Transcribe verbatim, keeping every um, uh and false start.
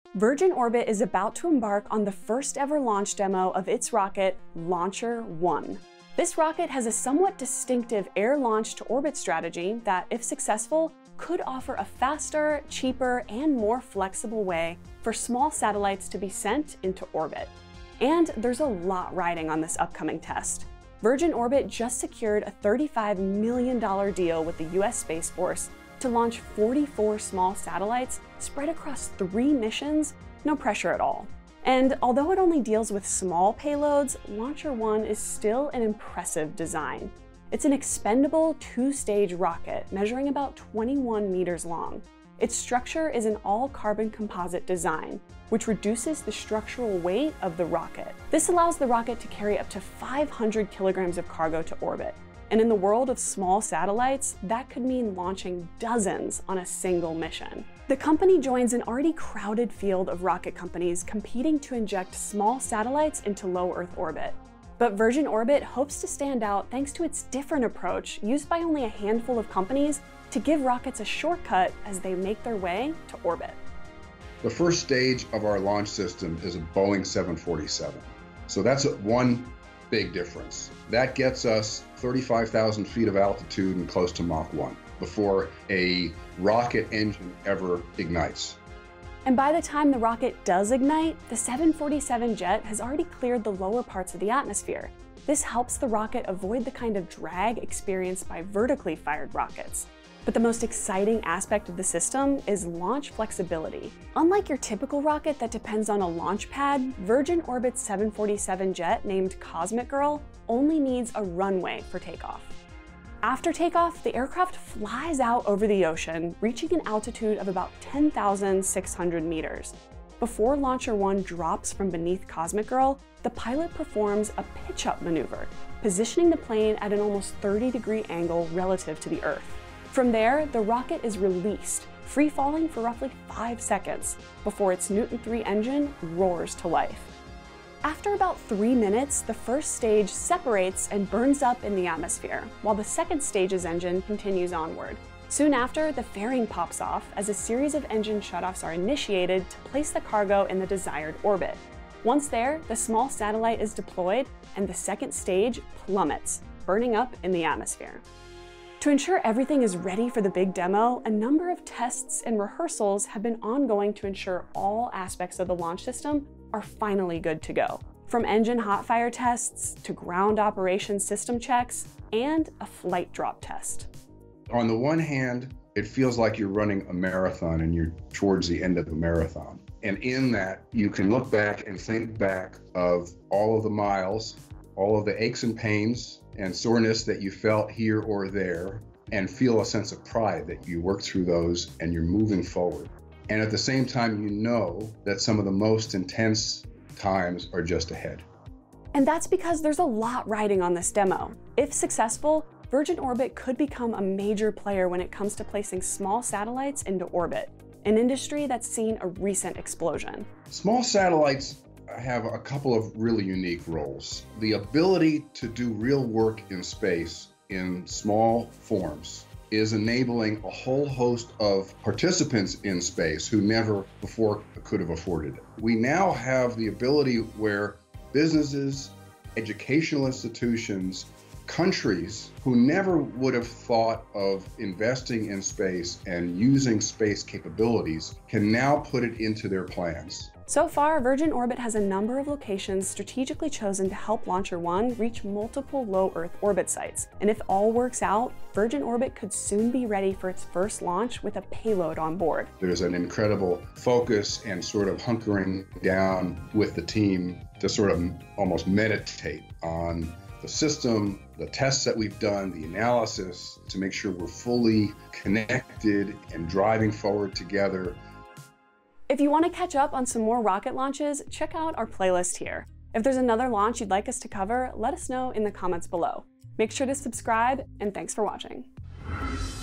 Virgin Orbit is about to embark on the first ever launch demo of its rocket, LauncherOne. This rocket has a somewhat distinctive air launch to orbit strategy that, if successful, could offer a faster, cheaper, and more flexible way for small satellites to be sent into orbit. And there's a lot riding on this upcoming test. Virgin Orbit just secured a thirty-five million dollar deal with the U S Space Force to launch forty-four small satellites spread across three missions, no pressure at all. And although it only deals with small payloads, LauncherOne is still an impressive design. It's an expendable two-stage rocket measuring about twenty-one meters long. Its structure is an all-carbon composite design, which reduces the structural weight of the rocket. This allows the rocket to carry up to five hundred kilograms of cargo to orbit. And in the world of small satellites, that could mean launching dozens on a single mission. The company joins an already crowded field of rocket companies competing to inject small satellites into low Earth orbit. But Virgin Orbit hopes to stand out thanks to its different approach used by only a handful of companies to give rockets a shortcut as they make their way to orbit. The first stage of our launch system is a Boeing seven forty-seven. So that's one big difference. That gets us thirty-five thousand feet of altitude and close to Mach one before a rocket engine ever ignites. And by the time the rocket does ignite, the seven forty-seven jet has already cleared the lower parts of the atmosphere. This helps the rocket avoid the kind of drag experienced by vertically fired rockets. But the most exciting aspect of the system is launch flexibility. Unlike your typical rocket that depends on a launch pad, Virgin Orbit's seven forty-seven jet, named Cosmic Girl, only needs a runway for takeoff. After takeoff, the aircraft flies out over the ocean, reaching an altitude of about ten thousand six hundred meters. Before LauncherOne drops from beneath Cosmic Girl, the pilot performs a pitch-up maneuver, positioning the plane at an almost thirty degree angle relative to the Earth. From there, the rocket is released, free-falling for roughly five seconds, before its Newton three engine roars to life. After about three minutes, the first stage separates and burns up in the atmosphere, while the second stage's engine continues onward. Soon after, the fairing pops off as a series of engine shutoffs are initiated to place the cargo in the desired orbit. Once there, the small satellite is deployed and the second stage plummets, burning up in the atmosphere. To ensure everything is ready for the big demo, a number of tests and rehearsals have been ongoing to ensure all aspects of the launch system are finally good to go. From engine hot fire tests to ground operations system checks and a flight drop test. On the one hand, it feels like you're running a marathon and you're towards the end of the marathon. And in that, you can look back and think back of all of the miles, all of the aches and pains and soreness that you felt here or there, and feel a sense of pride that you worked through those and you're moving forward. And at the same time, you know that some of the most intense times are just ahead. And that's because there's a lot riding on this demo. If successful, Virgin Orbit could become a major player when it comes to placing small satellites into orbit, an industry that's seen a recent explosion. Small satellites have a couple of really unique roles. The ability to do real work in space in small forms is enabling a whole host of participants in space who never before could have afforded it. We now have the ability where businesses, educational institutions, countries who never would have thought of investing in space and using space capabilities can now put it into their plans. So far, Virgin Orbit has a number of locations strategically chosen to help LauncherOne reach multiple low Earth orbit sites. And if all works out, Virgin Orbit could soon be ready for its first launch with a payload on board. There's an incredible focus and sort of hunkering down with the team to sort of almost meditate on the system, the tests that we've done, the analysis, to make sure we're fully connected and driving forward together. If you want to catch up on some more rocket launches, check out our playlist here. If there's another launch you'd like us to cover, let us know in the comments below. Make sure to subscribe, and thanks for watching.